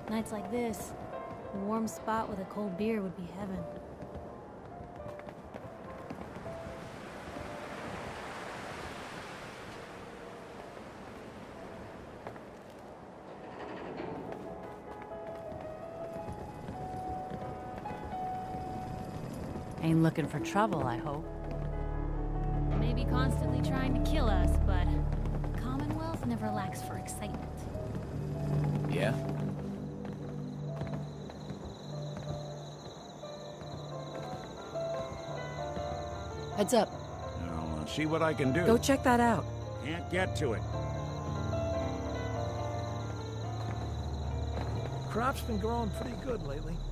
Nights like this, a warm spot with a cold beer would be heaven. Ain't looking for trouble, I hope. Maybe constantly trying to kill us, but Commonwealth never lacks for excitement. Yeah? Heads up. I'll see what I can do. Go check that out. Can't get to it. Crop's been growing pretty good lately.